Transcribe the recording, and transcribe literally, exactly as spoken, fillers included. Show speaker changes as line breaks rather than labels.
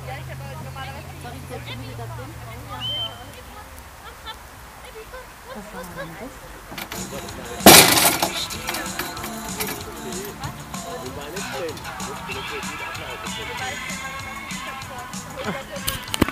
Ja, ich habe normalerweise...
Soll ich jetzt wieder da drin?
Was war denn das?
Wir waren nicht drin. Wir mussten natürlich nicht ablaufen.